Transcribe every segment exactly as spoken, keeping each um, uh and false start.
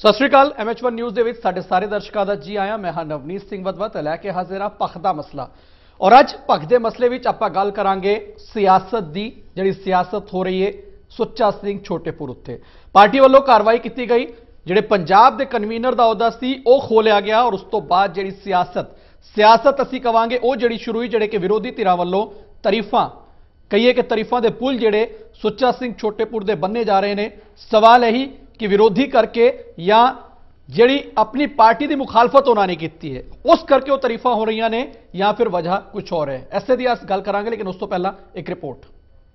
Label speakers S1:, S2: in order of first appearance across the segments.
S1: सत श्री अकाल M H one news ਦੇ ਵਿੱਚ ਸਾਡੇ ਸਾਰੇ ਦਰਸ਼ਕਾਂ ਦਾ ਜੀ ਆਇਆਂ। ਮੈਂ ਹਾਂ ਨਵਨੀਤ ਸਿੰਘ ਵਦਵਾ ਤੇ ਲੈ ਕੇ ਹਾਜ਼ਰ ਹਾਂ ਭਖ ਦਾ ਮਸਲਾ। ਔਰ ਅੱਜ ਭਖ ਦੇ ਮਸਲੇ ਵਿੱਚ ਆਪਾਂ ਗੱਲ ਕਰਾਂਗੇ ਸਿਆਸਤ ਦੀ, ਜਿਹੜੀ ਸਿਆਸਤ ਹੋ ਰਹੀ ਹੈ ਸੁੱਚਾ ਸਿੰਘ ਛੋਟੇਪੁਰ ਉੱਤੇ। ਪਾਰਟੀ ਵੱਲੋਂ ਕਾਰਵਾਈ ਕੀਤੀ ਗਈ, ਜਿਹੜੇ ਪੰਜਾਬ ਦੇ ਕਨਵੀਨਰ ਦਾ ਅਹੁਦਾ ਸੀ ਉਹ ਖੋਲਿਆ ਗਿਆ ਔਰ ਉਸ ਤੋਂ ਬਾਅਦ ਜਿਹੜੀ ਸਿਆਸਤ ਸਿਆਸਤ ਅਸੀਂ ਕਵਾਂਗੇ ਉਹ ਜਿਹੜੀ ਸ਼ੁਰੂ ਹੋਈ, ਜਿਹੜੇ ਕਿ ਵਿਰੋਧੀ ਧਿਰਾਂ ਵੱਲੋਂ ਤਾਰੀਫਾਂ ਕਹੀਏ ਕਿ ਤਾਰੀਫਾਂ ਦੇ ਪੁੱਲ ਜਿਹੜੇ ਸੁੱਚਾ ਸਿੰਘ ਛੋਟੇਪੁਰ ਦੇ ਬੰਨੇ ਜਾ ਰਹੇ ਨੇ। ਸਵਾਲ ਇਹੀ कि विरोधी करके या जी अपनी पार्टी की मुखालफत उन्होंने की है उस करके वो तारीफा हो रही ने या फिर वजह कुछ और है। ऐसे दी अस गल करांगे, लेकिन उस तो पहला एक रिपोर्ट।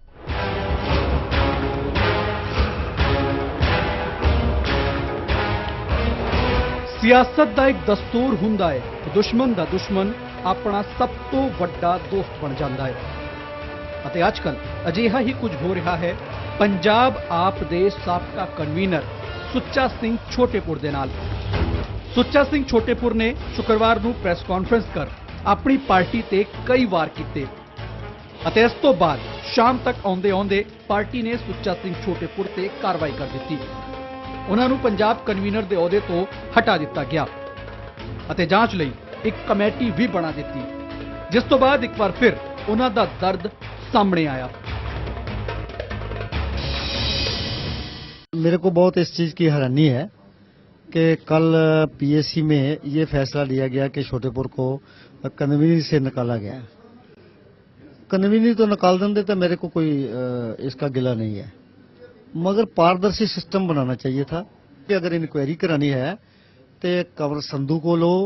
S1: सियासत का एक दस्तूर हुंदा है कि दुश्मन का दुश्मन अपना सब तो वड्डा दोस्त बन जाता है। अते आजकल अजिहा ही कुछ हो रहा है पंजाब आप दे साबका कन्वीनर सुच्चा सिंह छोटेपुर दे नाल। सुच्चा सिंह छोटेपुर ने शुक्रवार नूं प्रेस कॉन्फ्रेंस कर अपनी पार्टी ते कई वार कीते अते इस तो बाद शाम तक आउंदे आउंदे पार्टी ने सुच्चा सिंह छोटेपुर ते कार्रवाई कर दी। उन्हां नूं पंजाब कन्वीनर दे अहुदे तो हटा दिता गया अते जांच लई एक कमेटी भी बना दी, जिस तो बाद एक बार फिर उन्हां दा दर्द सामने आया।
S2: मेरे को बहुत इस चीज़ की हैरानी है कि कल पीएससी में ये फैसला लिया गया कि छोटेपुर को कन्वीनर से निकाला गया। कन्वीनर तो निकाल देंगे तो मेरे को कोई इसका गिला नहीं है, मगर पारदर्शी सिस्टम बनाना चाहिए था कि अगर इंक्वायरी करानी है तो कंवर संधू को लो,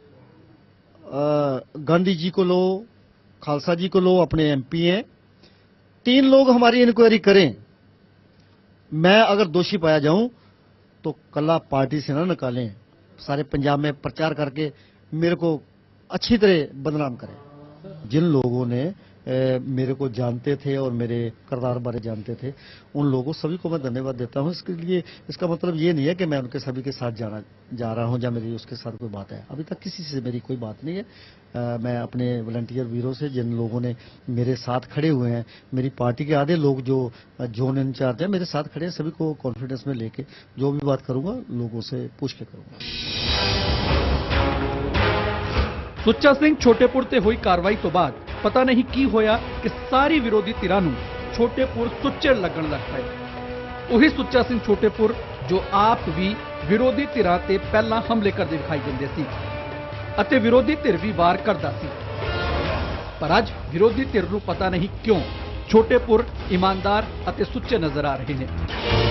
S2: गांधी जी को लो, खालसा जी को लो, अपने एमपी हैं, तीन लोग हमारी इंक्वायरी करें। मैं अगर दोषी पाया जाऊं तो कला पार्टी से ना निकालें, सारे पंजाब में प्रचार करके मेरे को अच्छी तरह बदनाम करें। जिन लोगों ने ए, मेरे को जानते थे और मेरे किरदार बारे जानते थे उन लोगों सभी को मैं धन्यवाद देता हूं। इसके लिए इसका मतलब ये नहीं है कि मैं उनके सभी के साथ जाना जा रहा हूं या मेरी उसके साथ कोई बात है। अभी तक किसी से मेरी कोई बात नहीं है। आ, मैं अपने वॉलंटियर वीरों से, जिन लोगों ने मेरे साथ खड़े हुए हैं, मेरी पार्टी के आधे लोग जो जोन इंचार्ज हैं मेरे साथ खड़े हैं, सभी को कॉन्फिडेंस में लेके जो भी बात करूंगा लोगों से पूछ के करूंगा।
S1: सुच्चा सिंह छोटेपुर ते हुई कार्रवाई तो बाद पता नहीं की होया कि सारी विरोधी धिरां नूं छोटेपुर सुच्चे लगन लग पए। उही सुच्चा सिंह छोटेपुर जो आप भी विरोधी धिरां ते पहला हमले करदे दिखाई दिंदे सी अते विरोधी धिर भी वार करदा सी, पर अज विरोधी धिर नूं पता नहीं क्यों छोटेपुर ईमानदार अते सुच्चे नजर आ रहे हैं।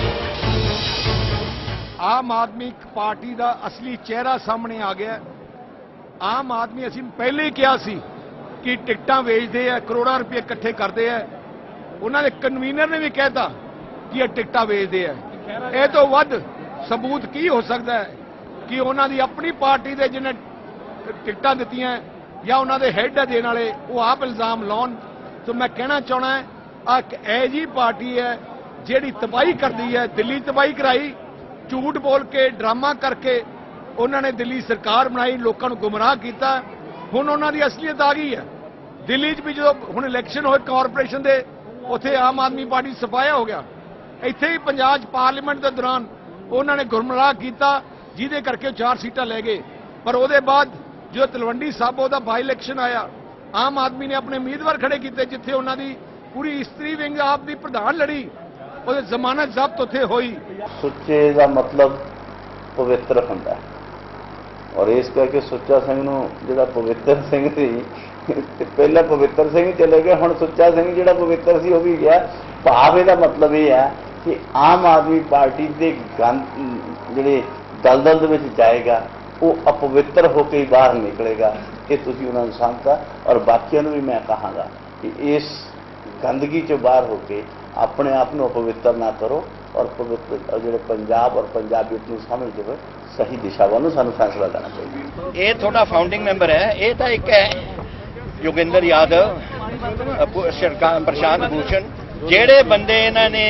S3: आम आदमी पार्टी का असली चेहरा सामने आ गया। आम आदमी असीं पहले ही कहा सी कि टिकटां वेचते हैं, करोड़ों रुपये इकट्ठे करते हैं। उन्होंने कन्वीनर ने भी कहता कि यह टिकटां वेचते हैं। यह तो वध सबूत की हो सकता है कि उन्होंने अपनी पार्टी के जिन्हें टिकटां दी या उन्होंने हैड है देने वाले वो आप इल्जाम लाउन। तो मैं कहना चाहना है आ ऐ जी पार्टी है जिहड़ी तबाही करती है। दिल्ली तबाही कराई, झूठ बोल के ड्रामा करके उन्होंने दिल्ली सरकार बनाई, लोगों को गुमराह किया। हुण उन्हां दी असलीयत आ गई है। दिल्ली च भी जो हुण इलैक्शन होए कॉरपोरेशन दे, उत्थे आम आदमी पार्टी सफाया हो गया। इत्थे ही पंजाब पार्लीमेंट के दौरान उन्होंने गुमराह किया, जिहदे करके चार सीटां लै गए। पर उहदे बाद जो तलवंडी साबो दा बाई इलैक्शन आया, आम आदमी ने अपने उम्मीदवार खड़े किए, जिथे उन्हां दी पूरी इस्त्री विंग आप दी प्रधान लड़ी, उहदे जमानत जब्त उत्थे होई।
S4: सुच्चे का मतलब पवित्र हुंदा है और इस करके सुच्चा सिंह नूं जिहड़ा पवित्र सिंह सी पहले पवित्र सिंह चले गए, हुण सुच्चा सिंह जिहड़ा पवित्र सी वो भी गया। भाव इहदा मतलब ये है कि आम आदमी पार्टी के गंद जिहड़े दलदल दे विच जाएगा वो अपवित्र होकर ही बाहर निकलेगा। ये तुसीं उन्हां नूं समझा और बाकियों नूं भी मैं कहांगा कि इस गंदगी चों बाहर होकर अपने आप नूं अपवित्र ना करो और पवित्र जिहड़े पंजाब और पंजाबियत नूं समझदे होए सही दिशा वालों सानू फैसला लेना चाहिए।
S5: ये थोड़ा फाउंडिंग मैंबर है, ये तो एक है योगेंद्र यादव, प्रशांत भूषण, जेड़े बंदे इन्होंने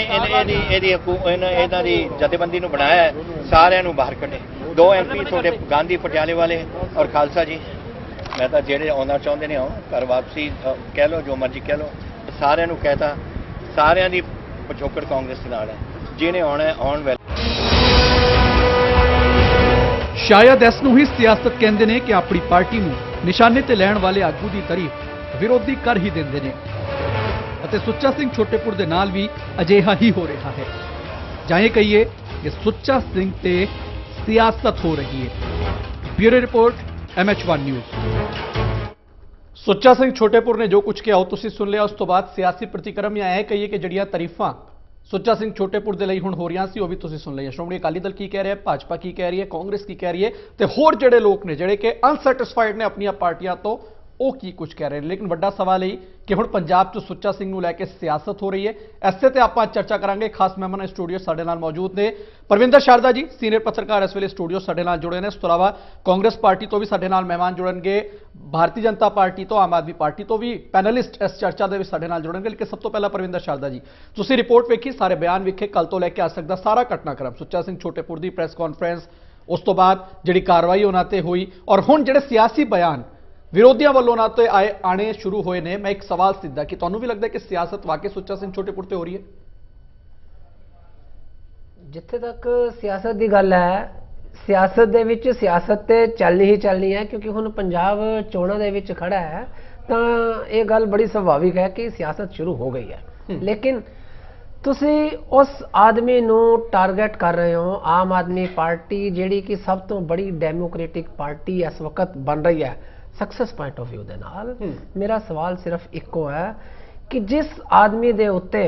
S5: जथेबंदी बनाया है, सारे बाहर कढ़े। दो एम पी थोड़े गांधी पटियाले वाले और खालसा जी, मैं तो जेड़े आना चाहते ने आओ घर वापसी कह लो, जो मर्जी कह लो, सारे कहता सारिया की पिछोकड़ कांग्रेस के नाल है। जिन्हें आना है आने वाले
S1: शायद इस नूं ही सियासत कहंदे ने कि अपनी पार्टी नूं निशाने ते लैण वाले आगू दी तारीफ विरोधी कर ही देंदे ने ਅਤੇ ਸੁੱਚਾ ਸਿੰਘ ਛੋਟੇਪੁਰ ਦੇ ਨਾਲ ਵੀ ਅਜਿਹਾ ਹੀ ਹੋ ਰਿਹਾ ਹੈ ਜਾਂ ਇਹ ਕਹੀਏ ਕਿ ਸੁੱਚਾ ਸਿੰਘ ਤੇ ਸਿਆਸਤ ਹੋ ਰਹੀ ਹੈ। Bureau report M H one news. Sucha Singh Chhotepur ਨੇ ਜੋ ਕੁਝ ਕਿਹਾ ਉਹ ਤੁਸੀਂ ਸੁਣ ਲਿਆ। ਉਸ ਤੋਂ ਬਾਅਦ ਸਿਆਸੀ ਪ੍ਰਤੀਕਰਮ ਜਾਂ ਇਹ ਕਹੀਏ ਕਿ ਜਿਹੜੀਆਂ ਤਾਰੀਫਾਂ ਸੁੱਚਾ ਸਿੰਘ ਛੋਟੇਪੁਰ ਦੇ ਲਈ ਹੁਣ ਹੋ ਰਹੀਆਂ ਸੀ ਉਹ ਵੀ ਤੁਸੀਂ ਸੁਣ ਲਈਆਂ। ਸ਼੍ਰੋਮਣੀ ਅਕਾਲੀ ਦਲ ਕੀ ਕਹਿ ਰਿਹਾ ਹੈ, ਭਾਜਪਾ ਕੀ ਕਹਿ ਰਹੀ ਹੈ, ਕਾਂਗਰਸ ਕੀ ਕਹਿ ਰਹੀ ਹੈ ਤੇ ਹੋਰ ਜਿਹੜੇ ਲੋਕ ਨੇ ਜਿਹੜੇ ਕਿ ਅਨਸੈਟੀਸਫਾਈਡ ਨੇ ਆਪਣੀਆਂ ਪਾਰਟੀਆਂ ਤੋਂ ਉਹ ਕੀ ਕੁਝ ਕਹਿ ਰਹੇ ਨੇ। ਲੇਕਿਨ ਵੱਡਾ ਸਵਾਲ ਇਹ ਕਿ ਹੁਣ ਪੰਜਾਬ 'ਚ ਸੁੱਚਾ ਸਿੰਘ ਨੂੰ ਲੈ ਕੇ ਸਿਆਸਤ ਹੋ ਰਹੀ ਹੈ। ਐਸੇ ਤੇ ਆਪਾਂ ਚਰਚਾ ਕਰਾਂਗੇ। ਖਾਸ ਮਹਿਮਾਨ ਸਟੂਡੀਓ ਸਾਡੇ ਨਾਲ ਮੌਜੂਦ ਨੇ। ਪਰਵਿੰਦਰ ਸ਼ਾਰਦਾ ਜੀ ਸੀਨੀਅਰ ਪੱਤਰਕਾਰ ਇਸ ਵੇਲੇ ਸਟੂਡੀਓ ਸਾਡੇ ਨਾਲ ਜੁੜੇ ਨੇ। ਇਸ ਤੋਂ ਇਲਾਵਾ ਕਾਂਗਰਸ ਪਾਰਟੀ ਤੋਂ ਵੀ ਸਾਡੇ ਨਾਲ ਮਹਿਮਾਨ ਜੁੜਨਗੇ, ਭਾਰਤੀ ਜਨਤਾ ਪਾਰਟੀ ਤੋਂ, ਆਮ ਆਦਮੀ ਪਾਰਟੀ ਤੋਂ ਵੀ ਪੈਨਲਿਸਟ ਇਸ ਚਰਚਾ ਦੇ ਵਿੱਚ ਸਾਡੇ ਨਾਲ ਜੁੜਨਗੇ। ਲੇਕਿਨ ਸਭ ਤੋਂ ਪਹਿਲਾਂ ਪਰਵਿੰਦਰ ਸ਼ਾਰਦਾ ਜੀ, ਤੁਸੀਂ ਰਿਪੋਰਟ ਵੇਖੀ, ਸਾਰੇ ਬਿਆਨ ਵੇਖੇ, ਕੱਲ ਤੋਂ ਲੈ ਕੇ ਅੱਜ ਤੱਕ ਦਾ ਸਾਰਾ ਘਟਨਾਕ੍ਰਮ, ਸੁੱਚਾ ਸਿੰਘ ਛੋਟੇਪੁਰ ਦੀ ਪ੍ਰੈਸ ਕਾਨਫਰੰਸ, ਉਸ ਤੋਂ ਬਾਅਦ ਜਿਹੜੀ ਕਾਰਵਾਈ ਉਹਨਾਂ ਤੇ ਹੋਈ ਔਰ ਹੁਣ ਜਿਹੜੇ ਸਿਆਸੀ ਬਿਆਨ ਵਿਰੋਧੀਆਂ ਵੱਲੋਂ ਨਾ ਤੇ ਆਏ ਆਣੇ ਸ਼ੁਰੂ ਹੋਏ ਨੇ। ਮੈਂ ਇੱਕ ਸਵਾਲ ਸਿੱਧਾ ਕਿ ਤੁਹਾਨੂੰ ਵੀ ਲੱਗਦਾ ਕਿ ਸਿਆਸਤ ਵਾਕਈ ਸੁੱਚਾ ਸਿੰਘ ਛੋਟੇਪੁਰ ਤੇ ਹੋ ਰਹੀ ਹੈ?
S6: ਜਿੱਥੇ ਤੱਕ ਸਿਆਸਤ ਦੀ ਗੱਲ ਹੈ, ਸਿਆਸਤ ਦੇ ਵਿੱਚ ਸਿਆਸਤ ਤੇ ਚੱਲਣੀ ਹੀ ਚੱਲਣੀ ਹੈ ਕਿਉਂਕਿ ਹੁਣ ਪੰਜਾਬ ਚੋਣਾਂ ਦੇ ਵਿੱਚ ਖੜਾ ਹੈ ਤਾਂ ਇਹ ਗੱਲ ਬੜੀ ਸੁਭਾਵਿਕ ਹੈ ਕਿ ਸਿਆਸਤ ਸ਼ੁਰੂ ਹੋ ਗਈ ਹੈ। ਲੇਕਿਨ ਤੁਸੀਂ ਉਸ ਆਦਮੀ ਨੂੰ ਟਾਰਗੇਟ ਕਰ ਰਹੇ ਹੋ, ਆਮ ਆਦਮੀ ਪਾਰਟੀ ਜਿਹੜੀ ਕਿ ਸਭ ਤੋਂ ਬੜੀ ਡੈਮੋਕ੍ਰੈਟਿਕ ਪਾਰਟੀ ਇਸ ਵਕਤ ਬਣ ਰਹੀ ਹੈ सक्सेस पॉइंट ऑफ व्यू दे नाल। मेरा सवाल सिर्फ इको है कि जिस आदमी दे उत्ते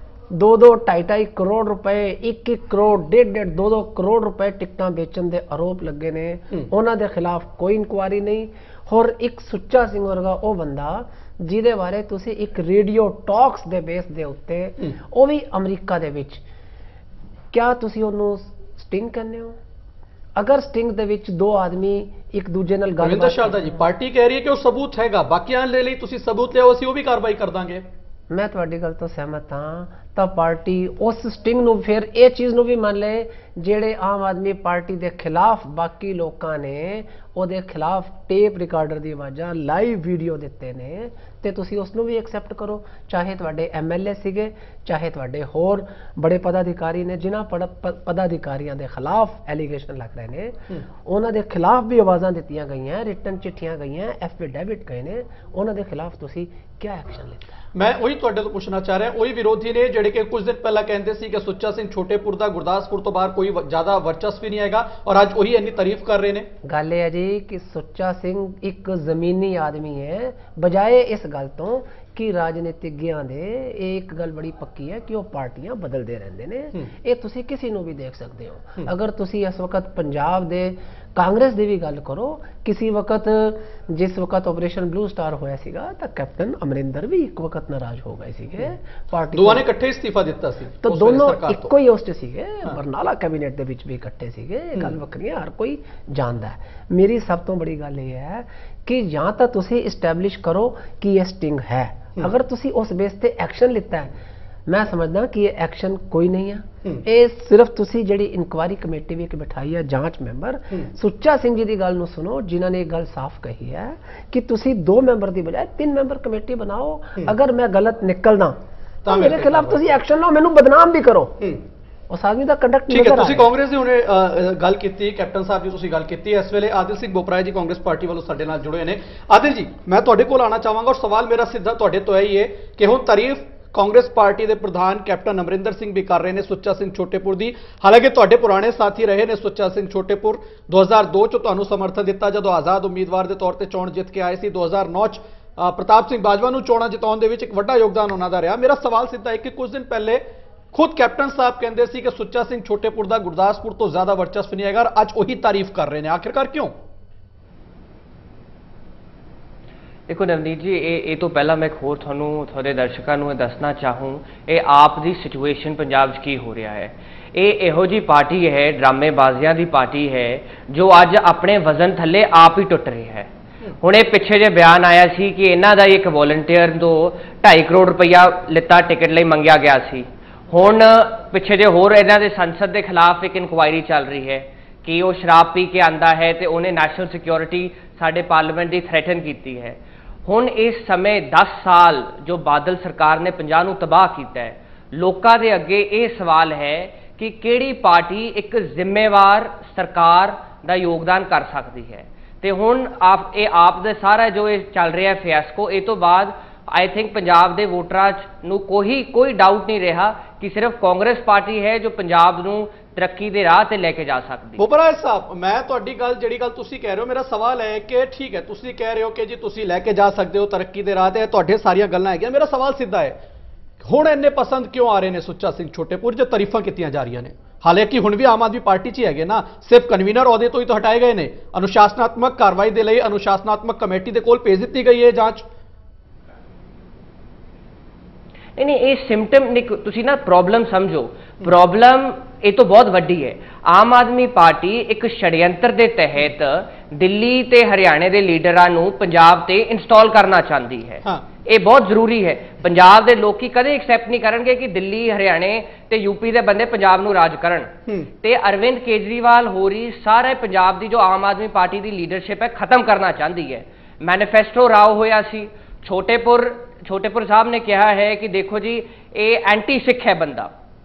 S6: दो दो ढाई ढाई करोड़ रुपए, एक एक करोड़, डेढ़ डेढ़ दो दो करोड़ रुपए टिकटां बेचण दे आरोप लगे ने, उन्हां दे खिलाफ कोई इंक्वायरी नहीं। और एक सुच्चा सिंह वर्गा वो बंदा जिहदे बारे तुसी एक रेडियो टॉक्स दे बेस दे उत्ते वो भी अमरीका दे विच, क्या तुसी उहनूं स्टिंग कहने हो? अगर स्टिंग दे विच दो आदमी एक दूजे नाल गल
S1: रविंद्र शारदा जी, पार्टी कह रही है कि वो सबूत हैगा, बाकियां ले ਲਈ ਤੁਸੀਂ सबूत ਲਿਆਓ, ਅਸੀਂ ਉਹ ਵੀ ਕਾਰਵਾਈ ਕਰ ਦਾਂਗੇ।
S6: मैं ਤੁਹਾਡੀ ਗੱਲ ਤੋਂ ਸਹਿਮਤ ਹਾਂ। ਤਾਂ ਪਾਰਟੀ ਉਸ ਸਟਿੰਗ ਨੂੰ ਫਿਰ ਇਹ ਚੀਜ਼ ਨੂੰ ਵੀ ਮੰਨ ਲਏ ਜਿਹੜੇ ਆਮ ਆਦਮੀ ਪਾਰਟੀ ਦੇ ਖਿਲਾਫ ਬਾਕੀ ਲੋਕਾਂ ਨੇ ਉਹਦੇ ਖਿਲਾਫ ਟੇਪ ਰਿਕਾਰਡਰ ਦੀ ਆਵਾਜ਼ਾਂ, ਲਾਈਵ ਵੀਡੀਓ ਦਿੱਤੇ ਨੇ ਤੇ ਤੁਸੀਂ ਉਸ ਨੂੰ ਵੀ ਐਕਸੈਪਟ ਕਰੋ। ਚਾਹੇ ਤੁਹਾਡੇ ਐਮਐਲਏ ਸੀਗੇ, ਚਾਹੇ ਤੁਹਾਡੇ ਹੋਰ ਬੜੇ ਪਦਾਧਿਕਾਰੀ ਨੇ ਜਿਨ੍ਹਾਂ ਪਦਾਧਿਕਾਰੀਆਂ ਦੇ ਖਿਲਾਫ ਐਲੀਗੇਸ਼ਨ ਲੱਗ ਰਹੇ ਨੇ, ਉਹਨਾਂ ਦੇ ਖਿਲਾਫ ਵੀ ਆਵਾਜ਼ਾਂ ਦਿੱਤੀਆਂ ਗਈਆਂ, ਰਿਟਨ ਚਿੱਠੀਆਂ ਗਈਆਂ, ਐਫੀਡੇਵਿਟ ਗਏ ਨੇ, ਉਹਨਾਂ ਦੇ ਖਿਲਾਫ ਤੁਸੀਂ ਕੀ ਐਕਸ਼ਨ ਲਿੱਤਾ?
S1: मैं वही तुहाडे तो पूछना चाह रहा, वही विरोधी ने जिहड़े कि कुछ दिन पहला कहते सी कि सुच्चा सिंह छोटेपुर दा गुरदासपुर तो बाहर कोई ज्यादा वर्चस्व भी नहीं हैगा और अज वही इन्नी तारीफ कर रहे हैं।
S6: गल है जी कि सुच्चा सिंह एक जमीनी आदमी है, बजाए इस गल तो कि राजनीतिज्ञां दे एक गल बड़ी पक्की है कि वो पार्टियां बदलते रहते हैं। ये तुसी किसी नूं भी देख सकते हो। अगर तुसी इस वक्त पंजाब दे कांग्रेस की भी गल करो, किसी वक्त जिस वक्त ऑपरेशन ब्लू स्टार होया सीगा तो कैप्टन अमरिंदर भी एक वक्त नाराज हो गए सीगे, पार्टी
S1: दोवां ने इकट्ठे इस्तीफा दिता सी
S6: तो दोनों इक्को ही उस सीगे। बरनाला कैबिनेट दे विच भी इकट्ठे सीगे, गल वक्री है, हर कोई जानदा है। मेरी सब तो बड़ी गल ये है कि या तो तुसी इस्टैबलिश करो कि यह स्टिंग है, अगर तुसी उस बेस ते एक्शन लिता है, मैं समझदा कि ये एक्शन कोई नहीं है। ये सिर्फ तुसी जिहड़ी इंक्वायरी कमेटी भी एक बिठाई है, जांच मैंबर सुच्चा सिंह जी की गल नूं सुनो जिन्होंने ये गल साफ कही है कि तुसी दो मैंबर की बजाय तीन मैंबर कमेटी बनाओ। अगर मैं गलत निकलदा तो मेरे खिलाफ तुसी एक्शन लो, मैनूं बदनाम भी करो। उस आदमी का कंडक्ट
S1: ठीक है। तुसी कांग्रेस दी हुणे गल कीती, कैप्टन साहब जी तुसी गल कीती, इस वेले आदिल सिंह बोपराय जी कांग्रेस पार्टी वालों साडे नाल जुड़े ने। आदिल जी, मैं तुहाडे कोल आना चाहांगा और सवाल मेरा सीधा तुहाडे तो यही है कि हुण तारीफ कांग्रेस पार्टी के प्रधान कैप्टन अमरिंदर सिंह भी कर रहे हैं सुच्चा सिंह छोटेपुर की। हालांकि तुहाडे पुराने साथी रहे ने सुच्चा सिंह छोटेपुर, दो हज़ार दो च तुहानूं समर्थन दिता जदों आज़ाद उम्मीदवार के तौर पर चोण जित के आए सी। दो हज़ार नौ च प्रताप सिंह बाजवा नूं चोणां जिताउण दे विच एक वड्डा योगदान उन्हां दा रहा। मेरा सवाल सीधा है कि कुछ दिन पहले खुद कैप्टन साहब कहते सी कि सुच्चा सिंह छोटेपुर का गुरदासपुर तो ज्यादा वर्चस्व नहीं है, अज वही तारीफ कर रहे हैं, आखिरकार क्यों?
S7: देखो नवनीत जी, ये ये तो पहला मैं एक होर थानू थोड़े दर्शकों को दसना चाहूँ, ये आप दी सिचुएशन पंजाब की हो रहा है। ये इहो जी पार्टी है, ड्रामेबाजियां दी पार्टी है जो अज अपने वजन थले आप ही टुट रही है। हुण ये पिछे जे बयान आया सी कि इन्हां दा एक वॉलंटियर तो ढाई करोड़ रुपया लिता टिकट लई मंगिया गया सी। हुण पिछे जे होर इन्हां दे संसद के खिलाफ एक इंक्वायरी चल रही है कि वो शराब पी के आंदा है तो उन्हें नैशनल सिक्योरिटी साडे पार्लीमेंट की थ्रैटन की है। हुण इस समय दस साल जो बादल सरकार ने पंजाब नूं तबाह किया है, लोकां दे अगे ये सवाल है कि ਕਿਹੜੀ ਪਾਰਟੀ ਇੱਕ ਜ਼ਿੰਮੇਵਾਰ ਸਰਕਾਰ ਦਾ ਯੋਗਦਾਨ ਕਰ ਸਕਦੀ ਹੈ। ਤੇ ਹੁਣ ਆਪ ਇਹ ਆਪ ਦੇ ਸਾਰਾ ਜੋ ਇਹ ਚੱਲ ਰਿਹਾ ਫਿਆਸਕੋ, ਇਹ ਤੋਂ ਬਾਅਦ आई थिंक पंजाब के वोटरां नूं कोई कोई डाउट नहीं रहा कि सिर्फ कांग्रेस पार्टी है जो पंजाब नूं तरक्की के राह ते लेके जा सकती।
S1: ਬੁਪਰਾ ਸਾਹਿਬ, ਮੈਂ ਤੁਹਾਡੀ ਗੱਲ ਜਿਹੜੀ ਗੱਲ ਤੁਸੀਂ ਕਹਿ ਰਹੇ ਹੋ, ਮੇਰਾ ਸਵਾਲ ਹੈ ਕਿ ਠੀਕ ਹੈ ਤੁਸੀਂ ਕਹਿ ਰਹੇ ਹੋ ਕਿ ਜੀ ਤੁਸੀਂ ਲੈ ਕੇ ਜਾ ਸਕਦੇ ਹੋ ਤਰੱਕੀ ਦੇ ਰਾਹ ਤੇ, ਤੁਹਾਡੇ ਸਾਰੀਆਂ ਗੱਲਾਂ ਹੈਗੀਆਂ। ਮੇਰਾ ਸਵਾਲ ਸਿੱਧਾ ਹੈ, ਹੁਣ ਇੰਨੇ ਪਸੰਦ ਕਿਉਂ ਆ ਰਹੇ ਨੇ ਸੁੱਚਾ ਸਿੰਘ ਛੋਟੇਪੁਰ ਜੋ ਤਾਰੀਫਾਂ ਕੀਤੀਆਂ ਜਾ ਰਹੀਆਂ ਨੇ? ਹਾਲਾਂਕਿ ਹੁਣ ਵੀ ਆਮ ਆਦਮੀ ਪਾਰਟੀ 'ਚ ਹੀ ਹੈਗੇ ਨਾ, ਸਿਰਫ ਕਨਵੀਨਰ ਅਹੁਦੇ ਤੋਂ ਹੀ ਤਾਂ ਹਟਾਏ ਗਏ ਨੇ। ਅਨੁਸ਼ਾਸਨਾਤਮਕ ਕਾਰਵਾਈ ਦੇ ਲਈ ਅਨੁਸ਼ਾਸਨਾਤਮਕ ਕਮੇਟੀ ਦੇ ਕੋਲ ਭੇਜ ਦਿੱਤੀ ਗਈ ਹੈ ਜਾਂਚ।
S7: नहीं नहीं ये सिम्टम नहीं, तुसी ना प्रॉब्लम समझो, प्रॉब्लम ये तो बहुत वड्डी है। आम आदमी पार्टी एक षड्यंत्र के तहत दिल्ली ते हरियाणे के लीडरां नूं पंजाब ते इंस्टॉल करना चाहती है। हाँ। ये बहुत जरूरी है। पंजाब के लोग कदे एक्सैप्ट नहीं करेंगे कि दिल्ली हरियाणे ते यूपी के बंदे पंजाब नूं राज करन। ते अरविंद केजरीवाल हो रही सारे पंजाब की जो आम आदमी पार्टी की लीडरशिप है खत्म करना चाहती है। मैनीफेस्टो राव होया सी, छोटेपुर छोटेपुर साहब ने कहा है कि देखो जी ये एंटी सिख है बंदा।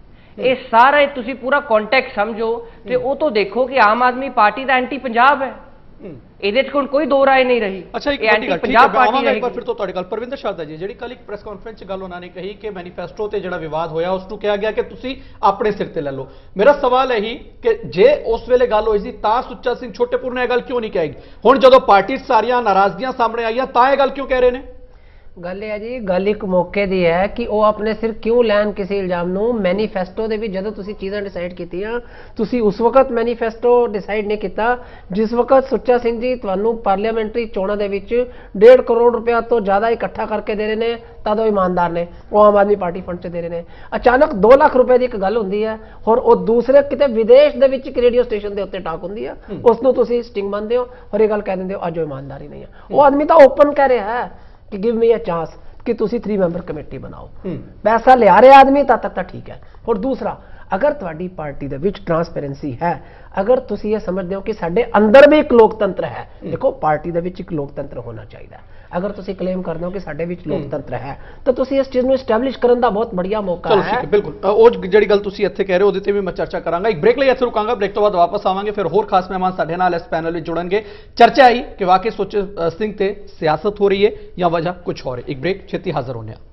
S7: ये सारा तुसी पूरा कॉन्टेक्स्ट समझो ते वो तो देखो कि आम आदमी पार्टी का एंटी पंजाब है। ਇਹਦੇ 'ਚ ਹੁਣ ਕੋਈ ਦੋ ਰਾਏ ਨਹੀਂ ਰਹੀ।
S1: ਅੱਛਾ, ਇੱਕ ਵੱਡੀ ਗੱਲ ਠੀਕ ਹੈ, ਆਵਾਂਗਾ ਇੱਕ ਵਾਰ ਫਿਰ ਤੋਂ ਤੁਹਾਡੀ ਗੱਲ। ਪਰਵਿੰਦਰ ਸ਼ਰਦਾ ਜੀ, ਜਿਹੜੀ ਕੱਲ ਇੱਕ ਪ੍ਰੈਸ ਕਾਨਫਰੰਸ 'ਚ ਗੱਲ ਉਹਨਾਂ ਨੇ ਕਹੀ ਕਿ ਮੈਨੀਫੈਸਟੋ ਤੇ ਜਿਹੜਾ ਵਿਵਾਦ ਹੋਇਆ ਉਸ ਨੂੰ ਕਿਹਾ ਗਿਆ ਕਿ ਤੁਸੀਂ ਆਪਣੇ ਸਿਰ ਤੇ ਲੈ ਲਓ। ਮੇਰਾ ਸਵਾਲ ਇਹੀ ਕਿ ਜੇ ਉਸ ਵੇਲੇ ਗੱਲ ਹੋਈ ਸੀ ਤਾਂ ਸੁੱਚਾ ਸਿੰਘ ਛੋਟੇਪੁਰ ਨੇ ਇਹ ਗੱਲ ਕਿਉਂ ਨਹੀਂ ਕਹੀ? ਹੁਣ ਜਦੋਂ ਪਾਰਟੀ 'ਚ ਸਾਰੀਆਂ ਨਾਰਾਜ਼ਗੀਆਂ ਸਾਹਮਣੇ ਆਈਆਂ ਤਾਂ ਇਹ ਗੱਲ ਕਿਉਂ ਕਹਿ ਰਹੇ ਨੇ?
S6: ਗੱਲ ਇਹ ਹੈ ਜੀ, ਗੱਲ ਇੱਕ ਮੌਕੇ ਦੀ ਹੈ ਕਿ ਉਹ ਆਪਣੇ ਸਿਰ ਕਿਉਂ ਲੈਣ ਕਿਸੇ ਇਲਜ਼ਾਮ ਨੂੰ। ਮੈਨੀਫੈਸਟੋ ਦੇ ਵਿੱਚ ਜਦੋਂ ਤੁਸੀਂ ਚੀਜ਼ਾਂ ਡਿਸਾਈਡ ਕੀਤੀਆਂ, ਤੁਸੀਂ ਉਸ ਵਕਤ ਮੈਨੀਫੈਸਟੋ ਡਿਸਾਈਡ ਨਹੀਂ ਕੀਤਾ ਜਿਸ ਵਕਤ ਸੁੱਚਾ ਸਿੰਘ ਜੀ ਤੁਹਾਨੂੰ ਪਾਰਲੀਮੈਂਟਰੀ ਚੋਣਾਂ ਦੇ ਵਿੱਚ ਡੇਢ ਕਰੋੜ ਰੁਪਇਆ ਤੋਂ ਜ਼ਿਆਦਾ ਇਕੱਠਾ ਕਰਕੇ ਦੇ ਰਹੇ ਨੇ, ਤਦ ਉਹ ਇਮਾਨਦਾਰ ਨੇ, ਉਹ ਆਮ ਆਦਮੀ ਪਾਰਟੀ ਫੰਡ 'ਚ ਦੇ ਰਹੇ ਨੇ। ਅਚਾਨਕ ਦੋ ਲੱਖ ਰੁਪਏ ਦੀ ਇੱਕ ਗੱਲ ਹੁੰਦੀ ਹੈ, ਔਰ ਉਹ ਦੂਸਰੇ ਕਿਤੇ ਵਿਦੇਸ਼ ਦੇ ਵਿੱਚ ਇੱਕ ਰੇਡੀਓ ਸਟੇਸ਼ਨ ਦੇ ਉੱਤੇ ਟਾਕ ਹੁੰਦੀ ਹੈ, ਉਸ ਨੂੰ ਤੁਸੀਂ ਸਟਿੰਗ ਮੰਨਦੇ ਹੋ ਔਰ ਇਹ ਗੱਲ ਕਹਿ ਦਿੰਦੇ ਹੋ ਅੱਜ ਉਹ ਇਮਾਨਦਾਰੀ ਨਹੀਂ ਹੈ। ਉਹ ਆਦਮੀ ਤਾਂ ਓਪਨ ਕਹਿ ਰਿਹਾ ਹੈ कि गिव मी अ चांस कि तुसी थ्री मैंबर कमेटी बनाओ। पैसा लिया रहे आदमी तद तक तो ठीक है। और दूसरा, अगर तुहाडी पार्टी दे विच ट्रांसपेरेंसी है, अगर तुसी ये समझते हो कि साडे अंदर भी एक लोकतंत्र है, देखो पार्टी दे विच एक लोकतंत्र होना चाहिए। अगर तुसी क्लेम करते हो कि साडे विच लोकतंत्र है तो तुसी इस चीज़ को एस्टैबलिश करने का बहुत बढ़िया मौका है।
S1: बिल्कुल, ਉਹ ਜਿਹੜੀ ਗੱਲ ਤੁਸੀਂ ਇੱਥੇ ਕਹਿ ਰਹੇ ਹੋ ਉਹਦੇ ਤੇ ਵੀ ਮੈਂ ਚਰਚਾ ਕਰਾਂਗਾ। ਇੱਕ ਬ੍ਰੇਕ ਲਈ ਇੱਥੇ ਰੁਕਾਂਗਾ, ਬ੍ਰੇਕ ਤੋਂ ਬਾਅਦ ਵਾਪਸ ਆਵਾਂਗੇ। ਫਿਰ ਹੋਰ ਖਾਸ ਮਹਿਮਾਨ ਸਾਡੇ ਨਾਲ ਇਸ ਪੈਨਲ ਵਿੱਚ ਜੁੜਨਗੇ। ਚਰਚਾ ਆਈ ਕਿ ਵਾਕਈ ਸੁੱਚਾ ਸਿੰਘ ਤੇ ਸਿਆਸਤ ਹੋ ਰਹੀ ਹੈ ਜਾਂ ਵਜ੍ਹਾ ਕੁਝ ਹੋਰ ਹੈ। ਇੱਕ ਬ੍ਰੇਕ, ਛੇਤੀ ਹਾਜ਼ਰ ਹੋਣੇ ਆ।